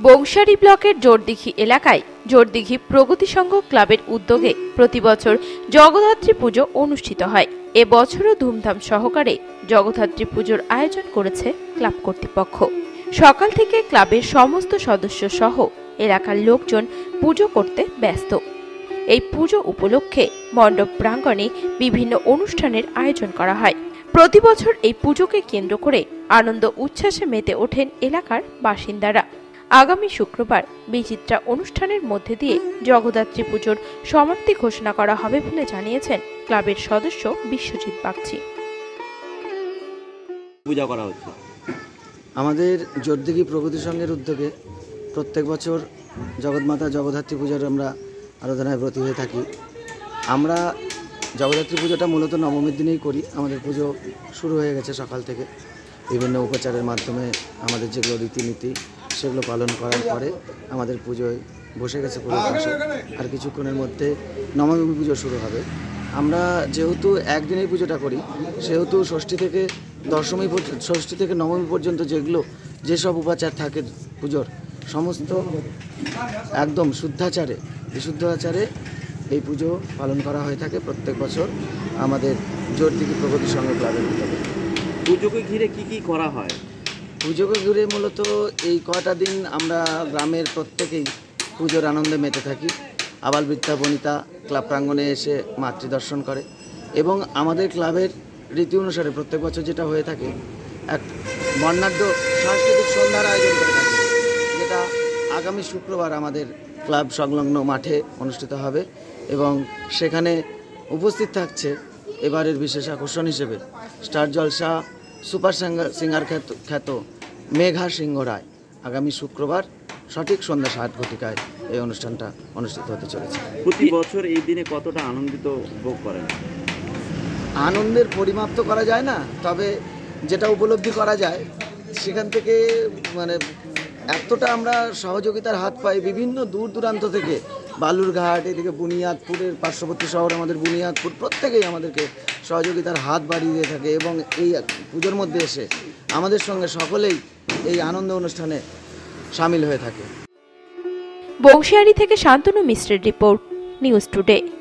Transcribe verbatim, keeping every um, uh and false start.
বংশারী ব্লকের জোরদিঘি এলাকায় জোরদিঘি প্রগতি সংঘ ক্লাবের উদ্যোগে প্রতি বছর জগদ্ধাত্রী পুজো অনুষ্ঠিত হয়। এ বছরও ধুমধাম সহকারে জগদ্ধাত্রী পুজোর আয়োজন করেছে ক্লাব কর্তৃপক্ষ। সকাল থেকে ক্লাবের সমস্ত সদস্য সহ এলাকার লোকজন পুজো করতে ব্যস্ত। এই পুজো উপলক্ষে মণ্ডপ প্রাঙ্গণে বিভিন্ন অনুষ্ঠানের আয়োজন করা হয়। প্রতি বছর এই পুজোকে কেন্দ্র করে আনন্দ উচ্ছ্বাসে মেতে ওঠেন এলাকার বাসিন্দারা। আগামী শুক্রবার বিচিত্রা অনুষ্ঠানের মধ্যে দিয়ে জগদ্ধাত্রী পুজোর সমাপ্তি ঘোষণা করা হবে বলে জানিয়েছেন ক্লাবের সদস্য বিশ্বজিৎ বাগচি। পূজা করা হচ্ছে আমাদের জোরদিঘি প্রগতি সংঘের উদ্যোগে প্রত্যেক বছর জগৎমাতা জগদ্ধাত্রী পূজার আমরা আরাধনায় ব্রতী হয়ে থাকি। আমরা জগদ্ধাত্রী পুজোটা মূলত নবমীর দিনেই করি। আমাদের পুজো শুরু হয়ে গেছে সকাল থেকে বিভিন্ন উপচারের মাধ্যমে আমাদের যেগুলো রীতিনীতি সেগুলো পালন করার পরে আমাদের পুজোয় বসে গেছে পুরো পাশে। আর কিছুক্ষণের মধ্যে নবমী পুজো শুরু হবে। আমরা যেহেতু একদিনেই পুজোটা করি সেহেতু ষষ্ঠী থেকে দশমী ষষ্ঠী থেকে নবমী পর্যন্ত যেগুলো যেসব উপাচার থাকে পুজোর সমস্ত একদম শুদ্ধাচারে বিশুদ্ধ আচারে এই পুজো পালন করা হয়ে থাকে প্রত্যেক বছর আমাদের জোরদিঘি প্রগতি সংঘ ক্লাবের উদ্যোগে। পুজোকে ঘিরে কি কি করা হয়? পুজোকে ঘিরে মূলত এই কটা দিন আমরা গ্রামের প্রত্যেকেই পুজোর আনন্দে মেতে থাকি। আবাল বৃদ্ধা বনিতা ক্লাব প্রাঙ্গণে এসে মাতৃদর্শন করে এবং আমাদের ক্লাবের রীতি অনুসারে প্রত্যেক বছর যেটা হয়ে থাকে এক বর্ণাঢ্য সাংস্কৃতিক সন্ধ্যার আয়োজন করে থাকে, যেটা আগামী শুক্রবার আমাদের ক্লাব সংলগ্ন মাঠে অনুষ্ঠিত হবে এবং সেখানে উপস্থিত থাকছে এবারের বিশেষ আকর্ষণ হিসেবে স্টার জলসা সুপার সিঙ্গার খ্যাত খ্যাত মেঘা সিংহ রায়। আগামী শুক্রবার সঠিক সন্ধ্যা সাত ঘটিকায় এই অনুষ্ঠানটা অনুষ্ঠিত হতে চলেছে। প্রতি বছর এই দিনে কতটা আনন্দিত ভোগ করেন? আনন্দের পরিমাপ তো করা যায় না, তবে যেটা উপলব্ধি করা যায় সেখান থেকে মানে এতটা আমরা সহযোগিতার হাত পাই বিভিন্ন দূর দূরান্ত থেকে। বালুরঘাট এদিকে বুনিয়াদপুরের পার্শ্ববর্তী শহর আমাদের বুনিয়াদপুর প্রত্যেকেই আমাদেরকে সহযোগিতার হাত বাড়িয়ে দিয়ে থাকে এবং এই পুজোর মধ্যে এসে আমাদের সঙ্গে সকলেই এই আনন্দ অনুষ্ঠানে সামিল হয়ে থাকে। বংশিয়ারি থেকে শান্তনু মিশ্রের রিপোর্ট, নিউজ টুডে।